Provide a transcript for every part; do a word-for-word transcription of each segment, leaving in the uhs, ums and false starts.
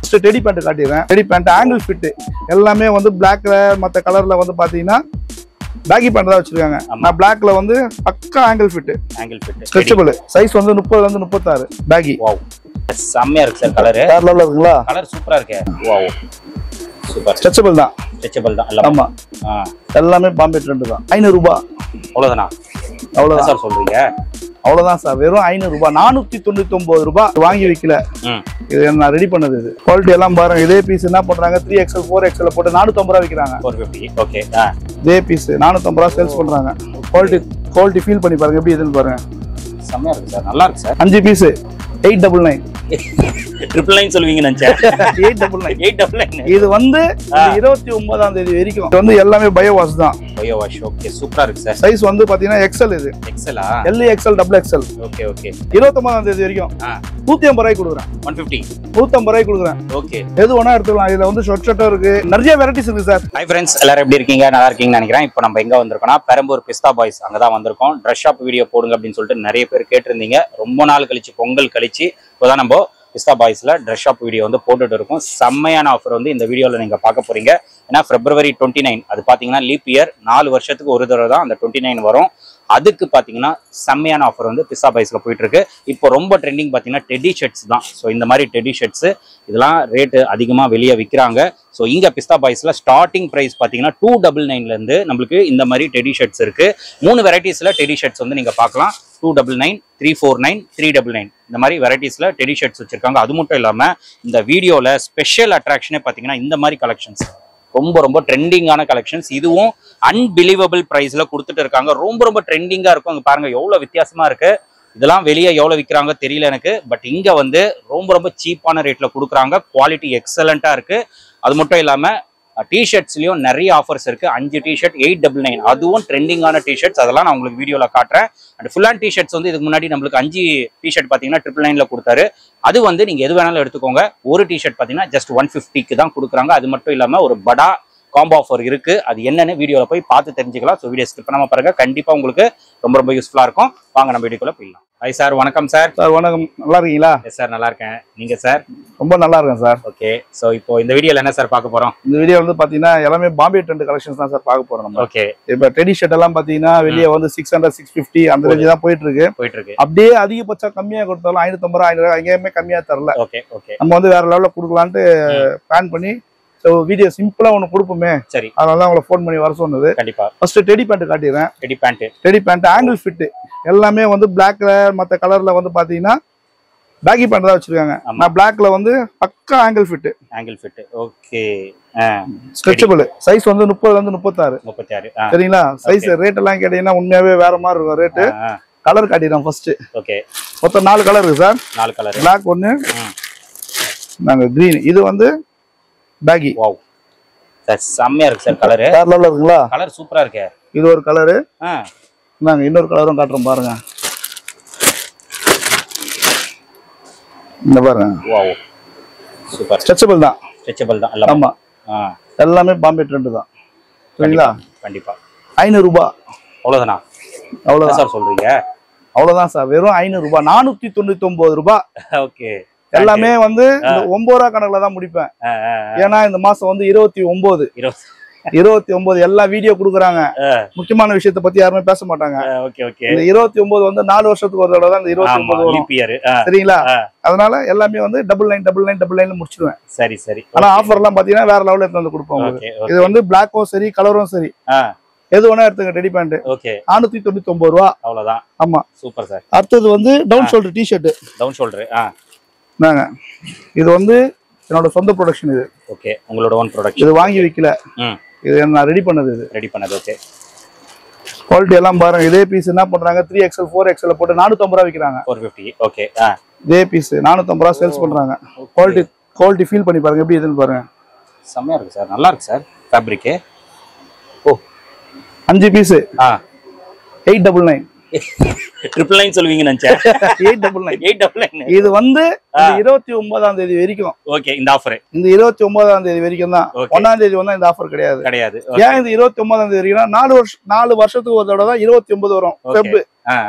Teddy pant காட்டிடுறேன். Teddy pant ankle fit எல்லாமே வந்து பிளாக்ல மற்ற கலர்ல வந்து பாத்தீங்கன்னா பேக்கி பேண்ட் தான் வச்சிருக்காங்க. நான் பிளாக்ல வந்து பக்கா ankle fit ankle fit stretchable size வந்து முப்பதுல இருந்து முப்பத்தாறு பேக்கி. வாவ் செம்மையா இருக்கு சார். கலர் வேற லெவல்ல இருக்குங்களா? கலர் சூப்பரா இருக்கு. Wow super. ஸ்ட்ரெச்சபிள் தான். ஸ்ட்ரெச்சபிள் தான் எல்லாம். ஆமா எல்லாமே பாம்பே ட்ரெண்ட் தான். ஐநூறு ரூபாய் அவ்வளவுதானா? அவ்வளவுதான் சார் சொல்றீங்க? அவ்வளவுதான் சார். வெறும் ஐநூறு ரூபாய் நானூத்தி தொண்ணூத்தி ஒன்பது ரூபாய் வாங்கி வைக்கல. இது நான் ரெடி பண்ணது. இது குவாலிட்டி எல்லாம் பாருங்க. இதே பீஸ் என்ன பண்றாங்க த்ரீ எக்ஸ்எல் ஃபோர் எக்ஸ்எல் போட்டு நானூத்தி ஐம்பது ரூபா விற்கிறாங்க. ஓகே இதே பீஸ் நானூத்தி ஐம்பது ரூபா சேல்ஸ் பண்றாங்க. குவாலிட்டி குவாலிட்டி ஃபீல் பண்ணி பாருங்க எப்படி இதுன்னு பாருங்க. செம்மையா இருக்கு சார். நல்லா இருக்கு சார். அஞ்சு piece eight double nine triple nine சொல்லுவீங்க நினைச்சேன். Eight double nine eight double nine இது வந்து இருபத்தி ஒன்பதாம் தேதி வரைக்கும். இது வந்து எல்லாமே பயோ வாஷ் தான். Bio wash. ஓகே சூப்பரா இருக்கு சார். சைஸ் வந்து பாத்தீங்கன்னா எக்ஸ்எல். இது எக்ஸ்எலா? L XL double XL. Okay okay இருபத்தி ஒன்பதாம் தேதி வரைக்கும் நூத்தி ஐம்பது ரூபாய் கொடுக்குறேன். ஒன் பிப்டி நூத்தி ஐம்பது ரூபாய் கொடுக்குறேன். ஓகே எது வேணா எடுத்துக்கலாம். இதுல வந்து ஷார்ட் ஷர்ட்டும் இருக்கு. நிறைய வெரைட்டிஸ் இருக்கு சார். ஹாய் ஃப்ரெண்ட்ஸ், எல்லாரும் எப்படி இருக்கீங்க? நல்லா இருக்கீங்கன்னு நினைக்கிறேன். இப்போ நம்ம எங்க வந்திருக்கோம்னா பெரம்பூர் பிஸ்தா பாய்ஸ் அங்கதான் வந்திருக்கோம். ட்ரெஸ் ஷாப் வீடியோ போடுங்க அப்படின்னு சொல்லிட்டு நிறைய பேர் கேட்டிருந்தீங்க. ரொம்ப நாள் கழிச்சு பொங்கல் கழிச்சு இப்போதான் நம்ம பிஸ்தா பாய்ஸ்ல ட்ரெஸ் ஷாப் வீடியோ வந்து போட்டுட்டு இருக்கும். செம்மையான ஆஃபர் வந்து இந்த வீடியோவில் நீங்க பார்க்க போறீங்க. ஏன்னா பிப்ரவரி டுவெண்ட்டி நைன் அது பாத்தீங்கன்னா லீப் இயர், நாலு வருஷத்துக்கு ஒரு தடவை தான் அந்த டுவெண்ட்டி நைன் வரும். அதுக்கு பாத்தீங்கன்னா செம்மையான ஆஃபர் வந்து பிஸ்தா பாய்ஸ்ல போயிட்டு இருக்கு. இப்போ ரொம்ப ட்ரெண்டிங் பாத்தீங்கன்னா டெடி ஷர்ட்ஸ் தான். ஸோ இந்த மாதிரி டெடி ஷர்ட்ஸ் இதெல்லாம் ரேட்டு அதிகமாக வெளியே விற்கிறாங்க. ஸோ இங்க பிஸ்தா பாய்ஸ்ல ஸ்டார்டிங் பிரைஸ் பாத்தீங்கன்னா டூ டபுள் நைன்ல இருந்து நம்மளுக்கு இந்த மாதிரி டெடி ஷர்ட்ஸ் இருக்கு. மூணு வெரைட்டிஸ்ல டெடி ஷர்ட்ஸ் வந்து நீங்க பார்க்கலாம். Two double nine three four nine three double nine இந்த மாதிரி வெரைட்டிஸ்ல டெடி ஷர்ட்ஸ் வச்சிருக்காங்க. அது மட்டும் இல்லாம இந்த வீடியோல ஸ்பெஷல் அட்ராக்ஷனே பாத்தீங்கன்னா இந்த மாதிரி கலெக்ஷன்ஸ் ரொம்ப ரொம்ப ட்ரெண்டிங்கான கலெக்ஷன்ஸ். இதுவும் அன்பிலீவபிள் பிரைஸ்ல கொடுத்துட்டு இருக்காங்க. ரொம்ப ரொம்ப ட்ரெண்டிங்கா இருக்கும். அங்க பாருங்க எவ்வளவு வித்தியாசமா இருக்கு. இதெல்லாம் வெளியே எவ்வளவு விற்கிறாங்க தெரியல எனக்கு. பட் இங்க வந்து ரொம்ப ரொம்ப சீப்பான ரேட்ல கொடுக்குறாங்க. குவாலிட்டி எக்ஸலண்டா இருக்கு. அது மட்டும் இல்லாம டிஷர்ட்ஸ்லயும் நிறைய ஆஃபர்ஸ் இருக்கு. அஞ்சு டிஷர்ட் எயிட் டபுள் நைன் அதுவும் ட்ரெண்டிங்கான டிஷர்ட்ஸ். அதெல்லாம் நான் உங்களுக்கு வீடியோல காட்டுறேன். அண்ட் ஃபுல் அண்ட் டிஷர்ட்ஸ் வந்து இதுக்கு முன்னாடி நம்மளுக்கு அஞ்சு டிஷர்ட் பாத்தீங்கன்னா ட்ரிபிள் நைன்ல கொடுத்தாரு. அது வந்து நீங்க எது வேணாலும் எடுத்துக்கோங்க. ஒரு டிஷர்ட் பாத்தீங்கன்னா ஜஸ்ட் ஒன் பிப்டிக்கு தான் கொடுக்குறாங்க. அது மட்டும் இல்லாம ஒரு படா காம்போ ஆஃபர் இருக்கு. அது என்னன்னு வீடியோல போய் பார்த்து தெரிஞ்சுக்கலாம். ஸோ வீடியோ ஸ்கிப் பண்ணாம பாருங்க. கண்டிப்பா உங்களுக்கு ரொம்ப ரொம்ப யூஸ்ஃபுல்லா இருக்கும். வாங்க நம்ம வீடியோக்குள்ள போயிடலாம். ஹாய் சார், வணக்கம் சார். சார் வணக்கம், நல்லா இருக்கீங்களா? எஸ் சார், நல்லா இருக்கேன். நீங்க சார்? ரொம்ப நல்லா இருக்கேன் சார். ஓகே, ஸோ இப்போ இந்த வீடியோல என்ன சார் பார்க்க போறோம்? இந்த வீடியோ வந்து பாத்தீங்கன்னா எல்லாமே பாம்பே ட்ரெண்ட் கலெக்ஷன்ஸ் தான் சார் பார்க்க போறோம் நம்ம. ஓகே, இப்ப டெடி ஷர்ட் எல்லாம் பாத்தீங்கன்னா வெளியே வந்து சிக்ஸ் ஹண்ட்ரட் சிக்ஸ் பிப்டி அந்த ரேஞ்ச் தான் போயிட்டு இருக்கு போயிட்டு இருக்கு. அப்படியே அதிகபட்சம் கம்மியா கொடுத்தாலும் ஐநூத்தி ஐம்பது ரூபா ஐநூறு ரூபாய் எங்கேயுமே கம்மியா தரல. ஓகே ஓகே நம்ம வந்து வேற லெவல்ல கொடுக்கலான்ட்டு பிளான் பண்ணி வீடியோ சிம்பிளா ஒண்ணு கொடுப்போமே, சரி அதனால உங்களை போன் பண்ணி வர சொன்னது. கண்டிப்பா ஃபர்ஸ்ட் டெடி பேண்ட் காட்டிடுறேன். Teddy pant teddy pant ankle fit எல்லாமே வந்து பிளாக்ல மற்ற கலர்ல வந்து பாத்தீங்கன்னா பேக்கி பேண்ட் தான் வச்சிருக்காங்க. நான் பிளாக்ல வந்து பக்கா ankle fit ankle fit. Okay, stretchable size வந்து முப்பதுல இருந்து முப்பத்தாறு முப்பத்தி ஆறு சரிங்களா? சைஸ் ரேட் எல்லாம் கேட்டீங்கன்னா உண்மையாவே வேற மாதிரி இருக்கும் ரேட்டு. கலர் காட்டிடுறேன் ஃபர்ஸ்ட். ஓகே, மொத்தம் நாலு கலர் இருக்கு சார். நாலு கலர். பிளாக் ஒன்னு, நாங்க கிரீன், இது வந்து பேக்கி. வாவ் சார், செம்மையா இருக்கு சார். கலர் வேற லெவல்ல இருக்குங்களா? கலர் சூப்பரா இருக்கு. இது ஒரு கலரு. ஆ நாங்க இன்னொரு கலரும் காட்டுறோம் பாருங்க. இந்த பாருங்க. Wow super. ஸ்ட்ரெச்சபிள் தான். ஸ்ட்ரெச்சபிள் தான் எல்லாம். ஆமா, எல்லாமே பாம்பே ட்ரெண்ட் தான். சரிங்களா? கண்டிப்பா. ஐநூறு ரூபாய் அவ்வளவுதானா? அவ்வளவுதான் சார் சொல்றீங்க? அவ்வளவுதான் சார். வெறும் ஐநூறு ரூபாய் நானூத்தி தொண்ணூத்தி ஒன்பது ரூபாய். ஓகே, எல்லாமே வந்து ஒன்பது ரூபா கணக்குல தான் முடிப்பேன். ஏன்னா இந்த மாசம் வந்து இருபத்தி ஒன்பது இருபத்தி ஒன்பது எல்லா வீடியோ குடுக்குறாங்க. முக்கியமான விஷயத்த பத்தி யாருமே பேச மாட்டாங்க. இந்த இருபத்தி ஒன்பது வந்து நாலு வருஷத்துக்கு ஒரு தடவை தான் இந்த இருபத்தி ஒன்பது வரும். சரிங்களா? அதனால எல்லாமே வந்து double nine double nine double nine முடிச்சிருவேன். சரி சரி. ஆனா ஆஃபர் எல்லாம் பாத்தீங்கன்னா வேற லெவல்ல எடுத்து வந்து கொடுப்போம். இது வந்து பிளாக்கும் சரி கலரும் சரி எது வேணா எடுத்துங்க. டெடி பேண்ட் நானூத்தி தொண்ணூத்தி ஒன்பது ரூபா. அவ்வளவுதான். ஆமா, சூப்பர் சார். அடுத்தது வந்து down shoulder T shirt. Down shoulder. நாங்க இது வந்து என்னோட சொந்த ப்ரொடக்ஷன். இது ஓகே, உங்களோட ஓன் ப்ரொடக்ஷன். இது வாங்கி விக்கல, இது நான் ரெடி பண்ணது. இது ரெடி பண்ணது. ஓகே, குவாலிட்டி எல்லாம் பாருங்க. இதே பீஸ் என்ன பண்றாங்க த்ரீ எக்ஸ்எல் ஃபோர் எக்ஸ்எல் போட்டு நானூத்தி ஐம்பது ரூபா விற்கிறாங்க. Four fifty. ஓகே, இதே பீஸ் நானூத்தி ஐம்பது ரூபா சேல்ஸ் பண்றாங்க. குவாலிட்டி குவாலிட்டி ஃபீல் பண்ணி பாருங்க எப்படி இதுன்னு பாருங்க. செம்மையா இருக்கு சார். நல்லா இருக்கு சார். ஃபேப்ரிக். ஓ, அஞ்சு piece eight double nine triple nine சொல்லுவீங்க நினைச்சேன். Eight double nine eight double nine இது வந்து இருபத்தி ஒன்பதாம் தேதி வரைக்கும். ஓகே, இந்த ஆஃபர் இந்த இருபத்தி ஒன்பதாம் தேதி வரைக்கும் தான். ஒன்னாம் தேதி வந்தா இந்த ஆஃபர் கிடையாது கிடையாது. ஏன் இந்த இருபத்தி ஒன்பதாம் தேதி வரைக்கும்? நாலு வருஷம் நாலு வருஷத்துக்கு ஒரு தடவை தான் இருபத்தி ஒன்பது வரும்.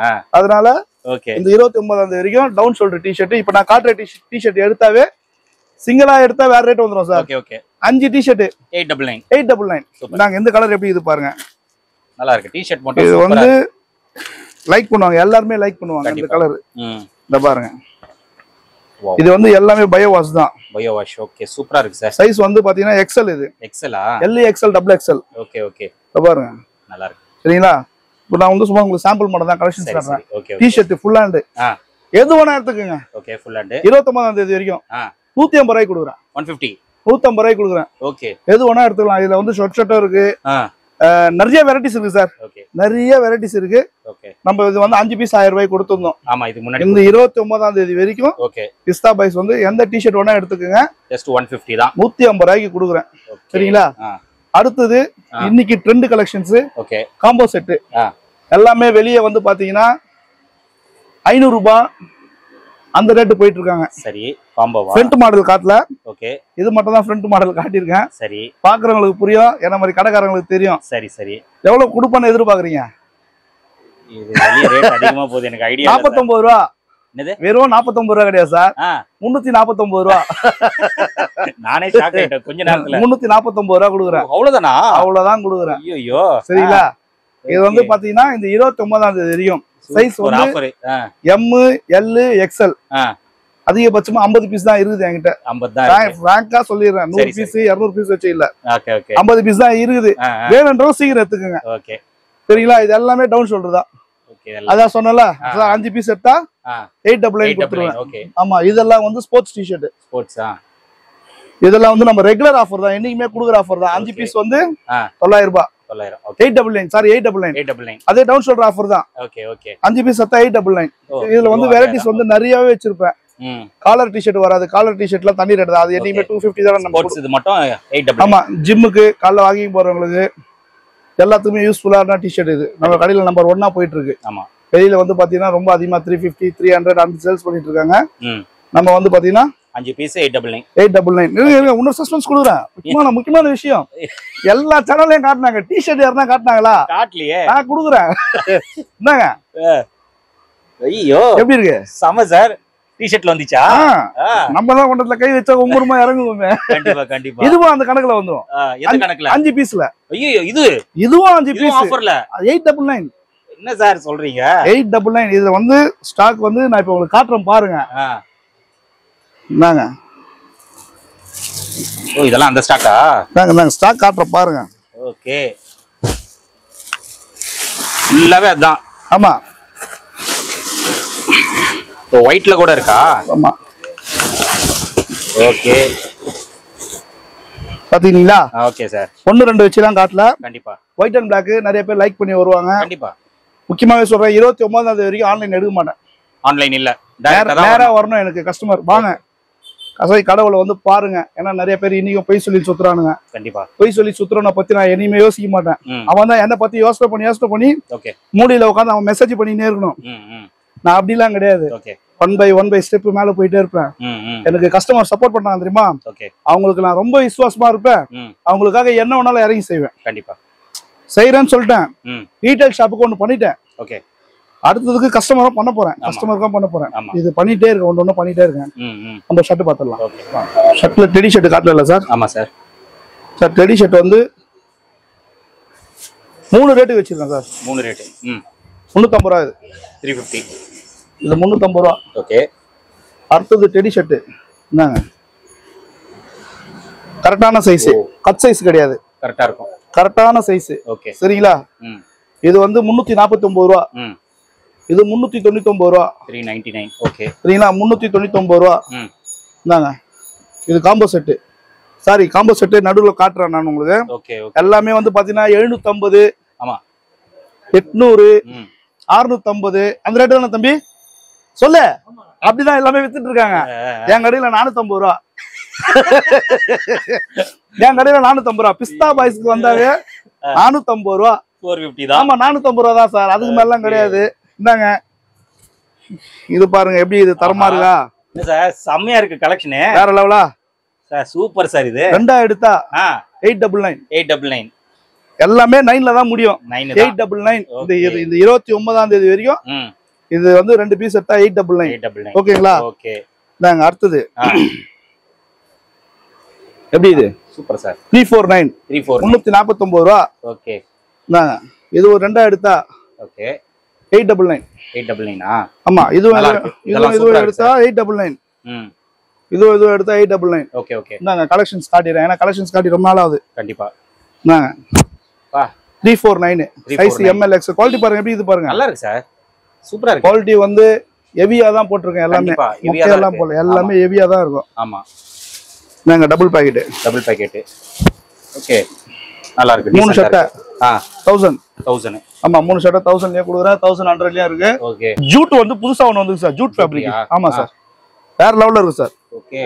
அதனால இந்த இருபத்தி ஒன்பதாம் தேதி வரைக்கும் டவுன் ஷோல்டர் டி ஷர்ட். இப்ப நான் காட்டுற டி ஷர்ட் எடுத்தாவே சிங்கிளா எடுத்தா வேற ரேட் வந்துரும் சார். Okay okay. அஞ்சு T-shirt eight double nine. Eight double nine. நாங்க இந்த கலர் எப்படி இது பாருங்க. நல்லா இருக்கு. டி-ஷர்ட் மட்டும் இது வந்து லைக் பண்ணுவாங்க, எல்லாரும் லைக் பண்ணுவாங்க இந்த கலர். ம். இந்த பாருங்க. இது வந்து எல்லாமே பயோ வாஷ் தான். Bio wash. ஓகே சூப்பரா இருக்கு சார். சைஸ் வந்து பாத்தீங்கன்னா எக்ஸ்எல் இது. எக்ஸ்எல்லா? L XL double XL. Okay okay. இந்த பாருங்க. நல்லா இருக்கு. சரிங்களா? இப்போ நான் வந்து சும்மா உங்களுக்கு சாம்பிள் மட்டும் தான் கலெக்ஷன்ஸ் காட்டுறேன். Okay okay. T-shirt full hand. ஆ. எது வேணா எடுத்துக்கங்க. Okay full hand. இருபத்தி ஒன்பதாம் தேதி வரைக்கும். ஆ. நூத்தி ஐம்பது ரூபாய்க்கு கொடுக்குறேன். நூத்தி ஐம்பது. நூத்தி ஐம்பது ரூபாய்க்கு கொடுக்குறேன். ஓகே. எது வேணா எடுத்துக்கலாம். இதுல வந்து ஷார்ட் ஷர்ட்டும் இருக்கு. ஆ. நிறைய வெரைட்டிஸ் இருக்கு சார். ஓகே. நிறைய வெரைட்டிஸ் இருக்கு. ஓகே. நம்ம இது வந்து அஞ்சு பீஸ் ஆயிரம் ரூபாய்க்கு கொடுத்துருந்தோம். ஆமா இது முன்னாடி. இந்த இருபத்தி ஒன்பதாம் தேதி வரைக்கும் ஓகே. பிஸ்தா பாய்ஸ் வந்து எந்த டி-ஷர்ட் வேணா எடுத்துக்கங்க. ஜஸ்ட் நூத்தி ஐம்பது தான். நூத்தி ஐம்பது ரூபாய்க்கு கொடுக்குறேன். சரிங்களா? அடுத்தது இன்னைக்கு trend collections. Okay. Combo set. எல்லாமே வெளியே வந்து பாத்தீங்கன்னா ஐநூறு ரூபாய் அந்த ரேட் போயிட்டு இருக்காங்க. சரி. காம்போவா? ஃப்ரண்ட் மாடல் காட்டல. ஓகே. இது மட்டும் தான் ஃப்ரண்ட் மாடல் காட்டியிருக்கேன். சரி. பாக்குறவங்களுக்கு புரியும், என்ன மாதிரி கடைக்காரங்களுக்கு தெரியும். சரி சரி. எவ்வளவு கொடுப்பேன்னு எதிர்பார்க்கறீங்க? இது வெளிய ரேட் அதிகமா போகுது, எனக்கு ஐடியா இல்ல. நாற்பத்தி ஒன்பது ரூபாய். என்னது? வெறும் நாற்பத்தி ஒன்பது ரூபாய் கிடையாது சார். முன்னூத்தி நாற்பத்தி ஒன்பது ரூபாய். நானே ஷாக் ஆயிட்டேன் கொஞ்ச நேரத்துல. முன்னூத்தி நாற்பத்தி ஒன்பது ரூபாய் கொடுக்குறேன். அவ்வளவுதானா? அவ்வளவுதான் கொடுக்குறேன். ஐயோ. சரிங்களா? இது வந்து பாத்தீங்கன்னா இந்த இருபத்தி ஒன்பதாம் தேதி வரையும் சைஸ் வந்து எம் எல் எக்ஸ்எல். அதிகபட்சமா ஐம்பது பீஸ் தான் இருக்குது என்கிட்ட. ஐம்பது தான் ஃப்ராங்கா சொல்லிடுறேன். நூறு பீஸ் இருநூறு பீஸ் வச்சு இல்ல. Okay okay. ஐம்பது பீஸ் தான் இருக்குது. வேணும்ன்றவங்க சீக்கிரம் எடுத்துக்கங்க. ஓகே. சரிங்களா? இது எல்லாமே டவுன் ஷோல்டர் தான். ஓகே. அதான் சொன்னல, அஞ்சு பீஸ் எடுத்தா எயிட் டபுள் நைன் கொடுத்துருவேன். ஓகே. ஆமா இதெல்லாம் வந்து ஸ்போர்ட்ஸ் டி-ஷர்ட். ஸ்போர்ட்ஸா? இதெல்லாம் வந்து நம்ம ரெகுலர் ஆஃபர் தான், என்னைக்குமே கொடுக்குற ஆஃபர் தான். அஞ்சு பீஸ் வந்து தொள்ளாயிரம் ரூபாய். Eight double nine sorry eight double nine. அதே டவுன் ஷோல்டர் ஆஃபர் தான். Okay okay. அஞ்சு பீஸ் எடுத்தா எயிட் டபுள் நைன். இதுல வந்து வெரைட்டிஸ் வந்து நிறையவே வச்சிருப்பேன். காலர் டி-ஷர்ட் வராது. காலர் டி-ஷர்ட்ல தண்ணி ரேட் தான். அது என்னைக்குமே டூ ஃபிஃப்டி தான் நம்ம. ஸ்போர்ட்ஸ் இது மட்டும் எயிட் டபுள் நைன். ஆமா ஜிம்முக்கு காலைல வாக்கிங் போறவங்களுக்கு எல்லாத்துக்குமே யூஸ்ஃபுல்லான டி-ஷர்ட் இது. நம்ம கடையில நம்பர் ஒன்னா போயிட்டு இருக்கு. ஆமா. வெளியில வந்து பாத்தீங்கன்னா ரொம்ப அதிகமா த்ரீ பிப்டி த்ரீ ஹண்ட்ரட் அந்த சேல்ஸ் பண்ணிட்டு இருக்காங்க. நம்ம வந்து பாத்தீங்கன்னா அஞ்சு piece eight double nine. Eight double nine. இன்னும் சஸ்பென்ஸ் கொடுக்குறேன். முக்கியமான முக்கியமான விஷயம், எல்லா சேனல்லையும் காட்டினாங்க. டி-ஷர்ட் யாருன்னா காட்டினாங்களா? காட்டலையே. நான் கொடுக்குறேன். என்னங்க ஐயோ எப்படி இருக்கு? சம சார். டி-ஷர்ட்ல வந்துச்சா? நம்ம தான் கொண்டதுல கை வச்சா உங்களுமா இறங்குவோமே. கண்டிப்பா கண்டிப்பா. இதுவும் அந்த கணக்குல வந்துரும். எந்த கணக்குல? அஞ்சு பீஸ்ல. ஐயோ இது இதுவும் அஞ்சு பீஸ் ஆஃபர்ல எயிட் டபுள் நைன். என்ன சார் சொல்றீங்க? Eight double nine. இதுல வந்து ஸ்டாக் வந்து நான் இப்ப உங்களுக்கு காட்டுறேன் பாருங்க. என்னங்க ஓ இதெல்லாம் அந்த ஸ்டாக்கா? நாங்க நாங்க ஸ்டாக் காட்டுறோம் பாருங்க. ஓகே. ஃபுல்லாவே அதான். ஆமா. ஓ ஒயிட்ல கூட இருக்கா? ஆமா. ஓகே. பாத்தீங்களா? Okay sir. ஒன்னு ரெண்டு வச்சுலாம் காட்டல. கண்டிப்பா. ஒயிட் அண்ட் பிளாக் நிறைய பேர் லைக் பண்ணி வருவாங்க. கண்டிப்பா. முக்கியமாவே சொல்றேன், இருபத்தி ஒன்பதாம் தேதி வரைக்கும் ஆன்லைன் எடுக்க மாட்டேன். ஆன்லைன் இல்ல, நேரா வரணும் எனக்கு கஸ்டமர். வாங்க கசை கடவுளை வந்து பாருங்க. ஏன்னா நிறைய பேர் இன்னைக்கும் பொய் சொல்லி சுத்துறானுங்க. கண்டிப்பா. பொய் சொல்லி சுத்துறவனை பத்தி நான் இனிமே யோசிக்க மாட்டேன். அவன் தான் என்ன பத்தி யோசனை பண்ணி யோசனை பண்ணி மூடியில உட்காந்து அவன் மெசேஜ் பண்ணினே இருக்கணும். நான் அப்படிலாம் கிடையாது. One by one by step மேல போயிட்டே இருப்பேன். எனக்கு கஸ்டமர் சப்போர்ட் பண்றாங்க தெரியுமா? அவங்களுக்கு நான் ரொம்ப விசுவாசமா இருப்பேன். அவங்களுக்காக என்ன வேணாலும் இறங்கி செய்வேன். கண்டிப்பா செய்யறேன்னு சொல்லிட்டேன். ரீட்டைல் ஷாப்புக்கு ஒண்ணு பண்ணிட்டேன். ஓகே. அடுத்ததுக்கு கஸ்டமரும் பண்ண போறேன். கஸ்டமருக்கும் பண்ண போறேன். இது பண்ணிட்டே இருக்கேன். ஒன்று ஒன்று பண்ணிட்டே இருக்கேன். நம்ம ஷர்ட் பார்த்துடலாம். ஷர்ட்ல டெடி ஷர்ட் காட்டல சார்? ஆமா சார். சார் டெடி ஷர்ட் வந்து மூணு ரேட்டு வச்சிருக்கேன் சார். மூணு ரேட்டு. ம் முந்நூற்றம்பது ரூபா. இது த்ரீ ஃபிஃப்டி. இது முந்நூற்றம்பது ரூபா. ஓகே. அடுத்தது டெடி ஷர்ட் என்னங்க கரெக்டான சைஸ், கட் சைஸ் கிடையாது. கரெக்டா இருக்கும். கரெக்டான சைஸ். ஓகே சரிங்களா? இது வந்து முன்னூத்தி நாற்பத்தி ஒன்பது ரூபா. இது முன்னூத்தி தொண்ணூத்தி ஒன்பது ரூபா. Three ninety nine. ஓகே சரிங்களா? முன்னூத்தி தொண்ணூத்தி ஒன்பது ரூபா. இந்தாங்க இது combo set. Sorry combo set நடுவில் காட்டுறேன் நான் உங்களுக்கு. ஓகே எல்லாமே வந்து பாத்தீங்கன்னா எழுநூத்தி ஐம்பது. ஆமா எட்நூறு அறுநூத்தி ஐம்பது அந்த ரேட்டு தானே தம்பி? சொல்லு. அப்படிதான் எல்லாமே வித்துட்டு இருக்காங்க. என் கடையில நானூத்தி ஐம்பது ரூபா. என் கடையில நானூத்தி ஐம்பது ரூபா. பிஸ்தா பாய்ஸ்க்கு வந்தாவே நானூத்தி ஐம்பது ரூபா. ஆமா நானூத்தி ஐம்பது ரூபா தான் சார். அதுக்கு மேலாம் கிடையாது. இந்தாங்க இது பாருங்க எப்படி இது தரமா இருக்கா? சார் செம்மையா இருக்கு கலெக்ஷன். வேற லெவலா சார். Super sir. இது ரெண்டா எடுத்தா eight double nine. Eight double nine எல்லாமே நைன்ல தான் முடியும். Eight double nine. இந்த இருபத்தி ஒன்பதாம் தேதி வரைக்கும் இது வந்து ரெண்டு பீஸ் எடுத்தா எயிட் டபுள் நைன். ஓகேங்களா? ஓகே. இந்தாங்க அடுத்தது எப்படி இது super sir three four nine three four முன்னூத்தி நாற்பத்தி ஒன்பது ரூபா ஓகே இது ஒரு ரெண்டா எடுத்தா okay eight double nine eight double நைனா ஆமா இதுவும் இதுவும் இதுவும் எடுத்தா எயிட் டபுள் நைன் ம் இதுவும் இதுவும் எடுத்தா eight double nine okay okay இந்தாங்க கலெக்ஷன்ஸ் காட்டிடுறேன் ஏன்னா கலெக்ஷன்ஸ் காட்டி ரொம்ப நாள் ஆகுது கண்டிப்பா இந்தாங்க வா three four nine size M L X quality பாருங்க எப்படி இது பாருங்க நல்லா இருக்கு சார் சூப்பரா இருக்கு குவாலிட்டி வந்து ஹெவியா தான் போட்டிருக்கேன் எல்லாமே ஹெவியா எல்லாம் போல எல்லாமே ஹெவியா தான் இருக்கும் ஆமா நாங்க double pocket double pocket okay நல்லா இருக்கு மூணு ஷர்ட் ஆ தௌசண்ட் தௌசண்ட் ஆமா மூணு ஷர்ட் தௌசண்ட்லயே கொடுக்குறேன் தௌசண்ட் ஹண்ட்ரட்லயும் இருக்கு ஓகே ஜூட் வந்து புதுசா ஒன்று வந்து சார் ஜூட் ஃபேப்ரிக் ஆமா சார் வேற லெவல்ல இருக்கு சார் ஓகே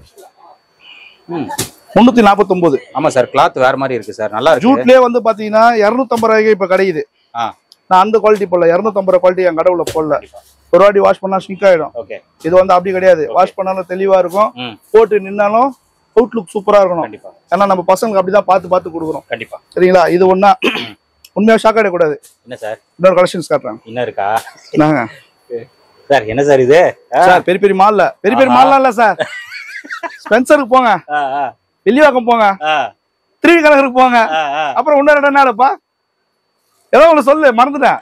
ம் முன்னூத்தி நாற்பத்தி ஒன்பது ஆமா சார் கிளாத் வேற மாதிரி இருக்கு சார் நல்லா இருக்கு ஜூட்லயே வந்து பாத்தீங்கன்னா இருநூத்தி ஐம்பது ரூபாய்க்கு இப்ப கிடைக்குது ஆ நான் அந்த குவாலிட்டி போடல இருநூத்தி ஐம்பது குவாலிட்டி என் கடவுள போடல ஒரு வாட்டி வாஷ் பண்ணா ஸ்டிக் ஆயிடும் ஓகே இது வந்து அப்படி கிடையாது வாஷ் பண்ணாலும் தெளிவா இருக்கும் போட்டு நின்னாலும் அவுட்லுக் சூப்பரா இருக்கணும் கண்டிப்பா ஏன்னா நம்ம பசங்களுக்கு அப்படிதான் பார்த்து பார்த்து கொடுக்குறோம் கண்டிப்பா சரிங்களா இது ஒண்ணா உண்மையா ஷாக் ஆயிடக்கூடாது என்ன சார் இன்னொரு கலெக்ஷன்ஸ் காட்டுறேன் என்ன இருக்கா நாங்க சார் என்ன சார் இது சார் பெரிய பெரிய மால்ல பெரிய பெரிய மால்லாம் இல்ல சார் ஸ்பென்சருக்கு போங்க வெள்ளிவாக்கம் போங்க திருவி கலகருக்கு போங்க அப்புறம் இன்னொரு இடம் என்னப்பா ஏதோ ஒண்ணு சொல்லு மறந்துட்டேன்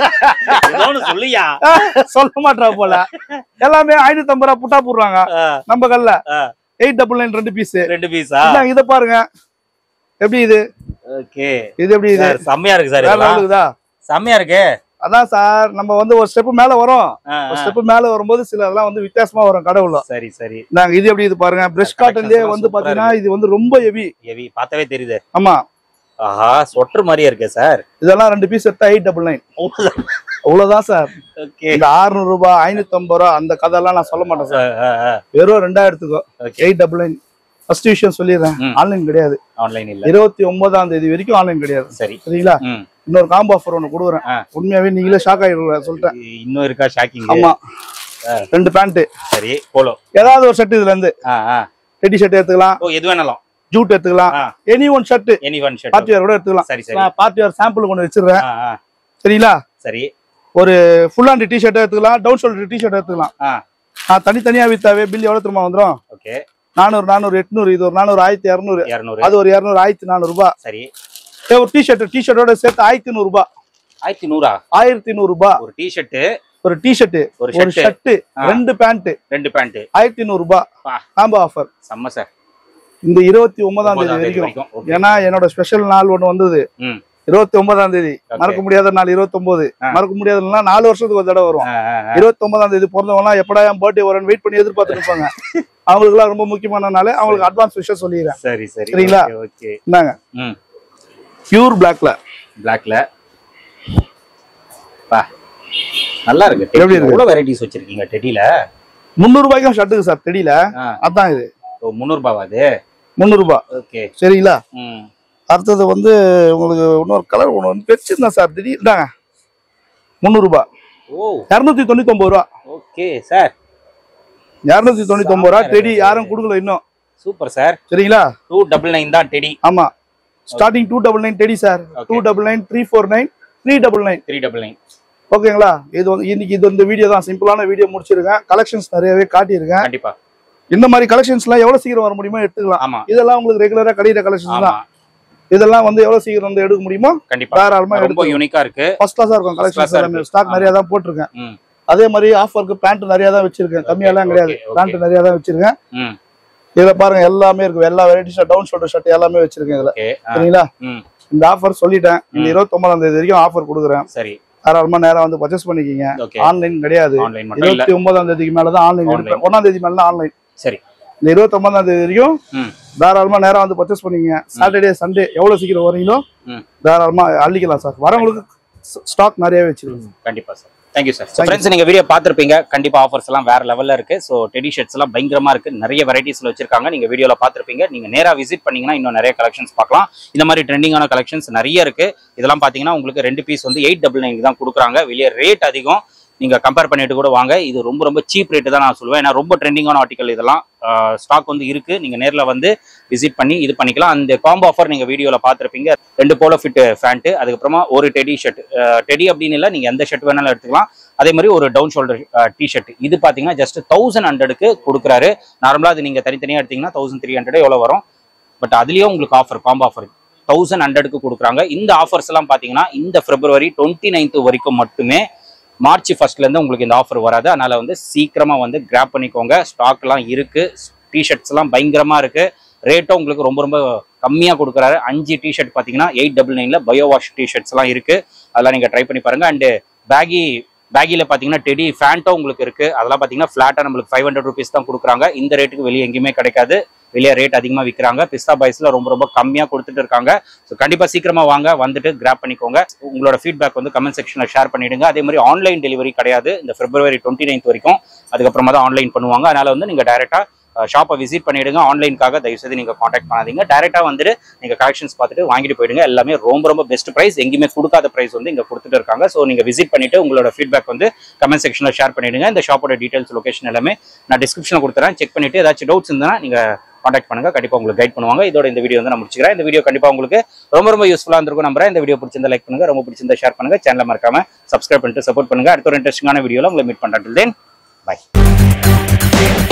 சொல்லியா சொல்ல மாட்டா போல எல்லாமே ஐநூத்தி ஐம்பது ரூபா புட்டா போடுறாங்க நம்ம கல்ல எயிட் டபுள் நைன் ரெண்டு பீஸ் ரெண்டு பீஸா இத பாருங்க எப்படி இது ஓகே இது எப்படி இது செம்மையா இருக்கு சார் வேற இருக்குதா செம்மையா இருக்கு அதான் சார் நம்ம வந்து ஒரு ஸ்டெப் மேல வரோம் ஒரு ஸ்டெப் மேல வரும்போது சில எல்லாம் வந்து வித்தியாசமா வரும் கடவுள சரி சரி நாங்க இது எப்படி இது பாருங்க பிரஷ் காட்டன்லயே வந்து பாத்தீங்கன்னா இது வந்து ரொம்ப ஹெவி ஹெவி பார்த்தாவே தெரியுது ஆமா ஆஹா சொட்டர் மாதிரியே இருக்கு சார் இதெல்லாம் ரெண்டு பீஸ் எடுத்தா எயிட் டபுள் நைன் அவ்வளவுதான் சார் இந்த அறுநூறு ரூபாய் ஐநூத்தி ஐம்பது ரூபா அந்த கதையெல்லாம் நான் சொல்ல மாட்டேன் சார் வெறும் ரெண்டாயிரத்துக்கோ எயிட் டபுள் நைன் ஃபர்ஸ்ட் விஷயம் சொல்லிடுறேன் ஆன்லைன் கிடையாது ஆன்லைன் இல்ல இருபத்தி ஒன்பதாம் தேதி வரைக்கும் ஆன்லைன் கிடையாது சரி சரிங்களா இன்னொரு காம்போ ஆஃபர் ஒண்ணு கொடுக்குறேன் உண்மையாவே நீங்களே ஷாக் ஆயிடுவீங்க சொல்லிட்டேன் இன்னும் இருக்கா ஷாக்கிங் ஆமா ரெண்டு பேண்ட் சரி போலோ ஏதாவது ஒரு ஷர்ட் இதுல இருந்து டெடி ஷர்ட் எடுத்துக்கலாம் ஓ எது வேணாலும் ஜூட் எடுத்துக்கலாம் any one shirt any one shirt party wear கூட எடுத்துக்கலாம் சரி சரி நான் பார்ட்டி வேர் சாம்பிள் கொண்டு வச்சிடுறேன் சரிங்களா சரி ஒரு ஃபுல் ஹேண்ட் டி ஷர்ட் எடுத்துக்கலாம் டவுன் ஷோல்டர் டி ஷர்ட் எடுத்துக்கலாம் நான் தனித்தனியா வித்தாவே பில் எவ்வளவு திரும்ப வந்துடும் ஓகே நானூறு நானூறு எட்நூறு இது ஒரு நானூறு ஆயிரத்தி இரநூறு அது ஒரு இரநூறு ஆயிரத்தி நானூறு ரூபாய் சரி ஒரு டி ஷர்ட் டி ஷர்ட்டோட சேர்த்து ஆயிரத்தி நூறு ரூபாய் ஆயிரத்தி நூறா ஆயிரத்தி நூறு ரூபாய் ஒரு டி ஷர்ட் ஒரு டி ஷர்ட் ஒரு ஷர்ட் ரெண்டு பேண்ட் ரெண்டு பேண்ட் ஆயிரத்தி நூறு ரூபாய் காம்போ ஆஃபர் செம்ம சார் இந்த இருபத்தி ஒன்பதாம் தேதி வரைக்கும் ஏன்னா என்னோட ஸ்பெஷல் நாள் ஒண்ணு வந்தது இருபத்தி ஒன்பதாம் தேதி மறக்க முடியாத நாள் இருபத்தி ஒன்பது மறக்க முடியாதுன்னா நாலு வருஷத்துக்கு ஒரு தடவை வரும் இருபத்தி ஒன்பதாம் தேதி பிறந்தவங்க எல்லாம் எப்படா என் பர்த்டே வரும்னு வெயிட் பண்ணி எதிர்பார்த்து இருப்பாங்க அவங்களுக்கு எல்லாம் ரொம்ப முக்கியமான நாள் அவங்களுக்கு அட்வான்ஸ் விஷயம் சொல்லிடுறேன் சரி சரி சரிங்களா இந்தாங்க பியூர் பிளாக்ல பிளாக்ல பா நல்லா இருக்கு எப்படி இருக்கு எவ்வளவு வெரைட்டிஸ் வச்சிருக்கீங்க டெடில முந்நூறு ரூபாய்க்கும் ஷர்ட்டுக்கு சார் டெடில அதான் இது முந்நூறு ரூபாவா அது முந்நூறு ரூபாய் ஓகே சரிங்களா அடுத்தது வந்து உங்களுக்கு இன்னொரு கலர் ஒன்று வந்து வச்சிருந்தேன் சார் திடீர் தாங்க முந்நூறு ரூபாய் ஓ இரநூத்தி தொண்ணூத்தி ஒன்பது ரூபா ஓகே சார் இரநூத்தி தொண்ணூத்தி ஒன்பது ரூபா டெடி யாரும் கொடுக்கல இன்னும் சூப்பர் சார் சரிங்களா டூ டபுள் நைன் தான் டெடி ஆமா ஸ்டார்டிங் டூ டபுள் நைன் டெடி sir two double nine three four nine three double nine three double nine ஓகேங்களா இது வந்து இன்னைக்கு இது இந்த வீடியோ தான் சிம்பிளான வீடியோ முடிச்சிருக்கேன் கலெக்ஷன்ஸ் நிறையவே காட்டியிருக்கேன் கண்டிப்பா இந்த மாதிரி கலெக்ஷன்ஸ் எல்லாம் எவ்வளவு சீக்கிரம் வர முடியுமோ எடுத்துக்கலாம் இதெல்லாம் உங்களுக்கு ரெகுலரா கிடைக்கிற கலெக்ஷன்ஸ் தான் இதெல்லாம் வந்து எவ்வளவு சீக்கிரம் வந்து எடுக்க முடியுமோ கண்டிப்பா தாராளமா ரொம்ப யூனிக்கா இருக்கு ஃபர்ஸ்ட் கிளாஸா இருக்கும் கலெக்ஷன்ஸ் எல்லாமே ஸ்டாக் நிறைய தான் போட்டுருக்கேன் அதே மாதிரி ஆஃபருக்கு பேண்ட் நிறைய தான் வச்சிருக்கேன் கம்மியெல்லாம் கிடையாது பேண்ட் நிறைய தான் வச்சிருக்கேன் இதுல பாருங்க எல்லாமே இருக்கு எல்லா வெரைட்டிஸ் டவுன் ஷோல்டர் ஷர்ட் எல்லாமே வச்சிருக்கேன் இதுல சரிங்களா இந்த ஆஃபர் சொல்லிட்டேன் இந்த இருபத்தி ஒன்பதாம் தேதி வரைக்கும் ஆஃபர் கொடுக்குறேன் சரி தாராளமா நேரம் வந்து பர்ச்சேஸ் பண்ணிக்கிங்க ஆன்லைன் கிடையாது இருபத்தி ஒன்பதாம் தேதிக்கு மேலதான் ஆன்லைன் ஒன்னாம் தேதி மேலதான் ஆன்லைன் சரி இந்த இருபத்தி ஒன்பதாம் தேதி வரைக்கும் தாராளமா நேரம் வந்து பர்ச்சேஸ் பண்ணிக்கங்க சாட்டர்டே சண்டே எவ்வளவு சீக்கிரம் வரீங்களோ தாராளமா அள்ளிக்கலாம் சார் வரவங்களுக்கு ஸ்டாக் நிறையவே வச்சிருக்கோம் கண்டிப்பா சார் தேங்க்யூ சார் ஃப்ரெண்ட்ஸ் நீங்க வீடியோ பார்த்துருப்பீங்க கண்டிப்பா ஆஃபர்ஸ் எல்லாம் வேற லெவல்ல இருக்கு ஸோ டெடி ஷர்ட்ஸ் எல்லாம் பயங்கரமா இருக்கு நிறைய வெரைட்டிஸ்ல வச்சிருக்காங்க நீங்க வீடியோல பார்த்துருப்பீங்க நீங்க நேரா விசிட் பண்ணீங்கன்னா இன்னும் நிறைய கலெக்ஷன்ஸ் பார்க்கலாம் இந்த மாதிரி ட்ரெண்டிங்கான கலெக்ஷன்ஸ் நிறைய இருக்கு இதெல்லாம் பாத்தீங்கன்னா உங்களுக்கு ரெண்டு பீஸ் வந்து எயிட் டபுள் நைன் தான் கொடுக்குறாங்க வெளியே ரேட் அதிகம் நீங்க கம்பேர் பண்ணிட்டு கூட வாங்க இது ரொம்ப ரொம்ப சீப் ரேட்டு தான் நான் சொல்லுவேன் ஏன்னா ரொம்ப ட்ரெண்டிங்கான ஆர்டிகல் இதெல்லாம் ஸ்டாக் வந்து இருக்கு நீங்க நேரில் வந்து விசிட் பண்ணி இது பண்ணிக்கலாம் அந்த காம்போ ஆஃபர் நீங்க வீடியோல பார்த்துருப்பீங்க ரெண்டு போலோ ஃபிட் ஃபேண்ட் அதுக்கப்புறமா ஒரு டெடி ஷர்ட் டெடி அப்படின்னு இல்லை நீங்க எந்த ஷர்ட் வேணாலும் எடுத்துக்கலாம் அதே மாதிரி ஒரு டவுன் ஷோல்டர் டி ஷர்ட் இது பாத்தீங்கன்னா ஜஸ்ட் தௌசண்ட் ஹண்ட்ரடுக்கு கொடுக்குறாரு நார்மலா அது நீங்க தனித்தனியா எடுத்தீங்கன்னா தௌசண்ட் த்ரீ ஹண்ட்ரட் எவ்வளவு வரும் பட் அதுலயும் உங்களுக்கு ஆஃபர் காம்போ ஆஃபர் தௌசண்ட் ஹண்ட்ரடுக்கு கொடுக்குறாங்க. இந்த ஆஃபர்ஸ் எல்லாம் பாத்தீங்கன்னா இந்த பிப்ரவரி டுவெண்ட்டி நைன்த் வரைக்கும் மட்டுமே. மார்ச் ஃபர்ஸ்ட்ல இருந்து உங்களுக்கு இந்த ஆஃபர் வராது. அதனால வந்து சீக்கிரமா வந்து கிராப் பண்ணிக்கோங்க. ஸ்டாக் எல்லாம் இருக்கு. டிஷர்ட்ஸ் எல்லாம் பயங்கரமா இருக்கு. ரேட்டும் உங்களுக்கு ரொம்ப ரொம்ப கம்மியா கொடுக்குறாரு. அஞ்சு டிஷர்ட் பாத்தீங்கன்னா எயிட் டபுள் நைன்ல பயோ வாஷ் டிஷர்ட்ஸ் எல்லாம் இருக்கு. அதெல்லாம் நீங்க ட்ரை பண்ணி பாருங்க. அண்ட் பேகி பேகில பாத்தீங்கன்னா டெடி ஃபேண்டோ உங்களுக்கு இருக்கு. அதெல்லாம் பாத்தீங்கன்னா ஃபிளாட்டா நம்மளுக்கு ஃபைவ் ஹண்ட்ரட் ருபீஸ் தான் கொடுக்குறாங்க. இந்த ரேட்டுக்கு வெளியே எங்கேயுமே கிடைக்காது. வெளியே ரேட் அதிகமா விற்கிறாங்க. பிஸ்தா பாய்ஸ்ல ரொம்ப ரொம்ப கம்மியா கொடுத்துட்டு இருக்காங்க. ஸோ கண்டிப்பா சீக்கிரமா வாங்க, வந்துட்டு கிராப் பண்ணிக்கோங்க. உங்களோட ஃபீட்பேக் வந்து கமெண்ட் செக்ஷன்ல ஷேர் பண்ணிடுங்க. அதே மாதிரி ஆன்லைன் டெலிவரி கிடையாது இந்த பிப்ரவரி டுவெண்ட்டி நைன்த் வரைக்கும். அதுக்கப்புறமா தான் ஆன்லைன் பண்ணுவாங்க. அதனால வந்து நீங்க டைரக்டா ஷாப்பை விசிட் பண்ணிடுங்க. ஆன்லைனுக்காக தயவுசெய்து நீங்க காண்டாக்ட் பண்ணாதீங்க. டைரக்டா வந்துட்டு நீங்க கலெக்ஷன்ஸ் பார்த்துட்டு வாங்கிட்டு போயிடுங்க. எல்லாமே ரொம்ப ரொம்ப பெஸ்ட் பிரைஸ், எங்கேயுமே கொடுக்காத பிரைஸ் வந்து இங்க கொடுத்துட்டு இருக்காங்க. ஸோ நீங்க விசிட் பண்ணிட்டு உங்களோட ஃபீட்பேக் வந்து கமெண்ட் செக்ஷன்ல ஷேர் பண்ணிடுங்க. இந்த ஷாப்போட டீடைல்ஸ், லொகேஷன் எல்லாமே நான் டிஸ்கிரிப்ஷன்ல கொடுத்துறேன். செக் பண்ணிட்டு ஏதாச்சும் டவுட்ஸ் இருந்தா நீங்க காண்டாக்ட் பண்ணுங்க. கண்டிப்பா உங்களுக்கு கைட் பண்ணுவாங்க. இதோட இந்த வீடியோ வந்து நான் முடிச்சுக்கிறேன். இந்த வீடியோ கண்டிப்பா உங்களுக்கு ரொம்ப ரொம்ப யூஸ்ஃபுல்லா இருந்திருக்கும் நம்புறேன். இந்த வீடியோ பிடிச்சிருந்தா லைக் பண்ணுங்க, ரொம்ப பிடிச்சிருந்தா ஷேர் பண்ணுங்க. சேனலை மறக்காம சப்ஸ்கிரைப் பண்ணிட்டு சப்போர்ட் பண்ணுங்க. அடுத்த ஒரு இன்ட்ரெஸ்டிங்கான வீடியோல உங்களை மீட் பண்றேன். Then by.